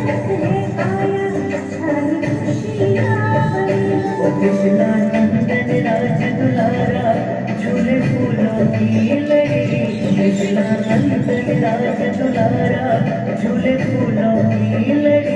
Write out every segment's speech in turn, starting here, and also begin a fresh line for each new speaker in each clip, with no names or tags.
कृष्णा नंदन राज दुलारा झूले फूलों की लड़ी। कृष्णा नंदन राज दुलारा झूले फूलों की लड़ी।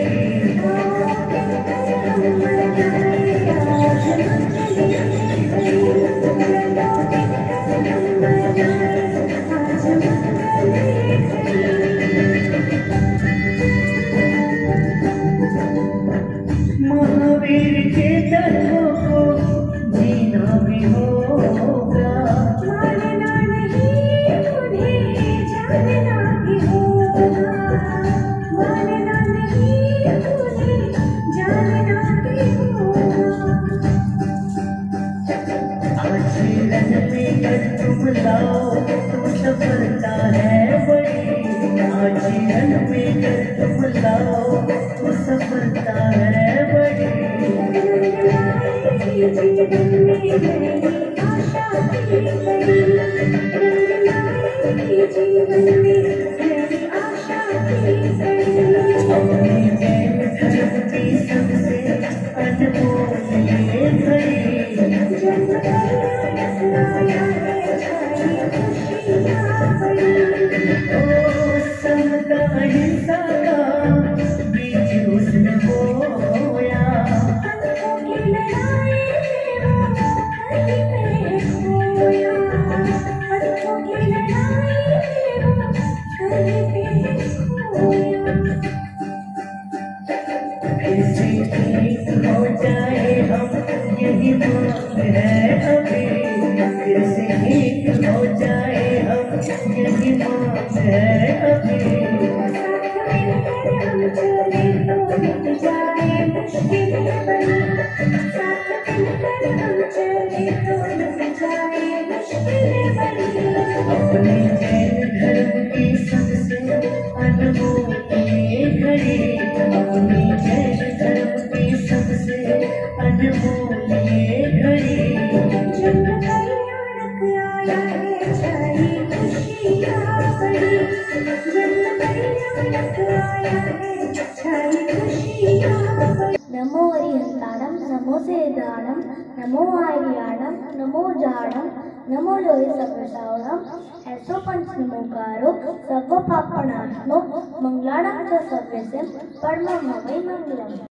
महावीर के तत्वों को जीना भी होगा,
मानना नहीं उन्हें जानना भी होगा, मानना नहीं उन्हें जानना भी होगा।
आज रन में कर तुम लाओ तो सफलता है बड़ी। आज रन में कर तुम लाओ तो सफलता है बड़ी।
जीवन में मेरी आशा की बड़ी, जीवन में मेरी आशा की बड़ी।
अपनी प्रेम धर्म की सबसे अनमोल ये घड़ी।
जन्म आया है छाई खुशियाँ बड़ी।
ओ समता अहिंसा का बीज उसने बोया।
पंथों की लड़ाई में वो कहीं पे खोया, पंथों की लड़ाई में वो कहीं पे खोया।
फिर से एक हो जाए हम यही मांग है अभी। फिर से एक हो जाए हम यही मांग है अभी।
साथ मिलकर हम चले तो मिट जाए मुश्किलें बड़ी, साथ मिलकर हम चले तो मिट जाए मुश्किलें बड़ी।
अपने जैन धर्म की सबसे अनमोल ये घड़ी। अपने जैन धर्म की सबसे अनमोल ये घड़ी।
जन्म कल्याणक आया है छाई खुशियाँ बड़ी, जन्म कल्याणक आया है छाई खुशियाँ बड़ी। नमो हरिहंताणं नमो सेदाणं नमो आर्याणं नमो जाणं नमो लोहे सर्वसावणं ऐसो पंच नमोकारो सर्व पापनाशनो मंगलानां च सर्वेशं परमं हवै मंगलम्।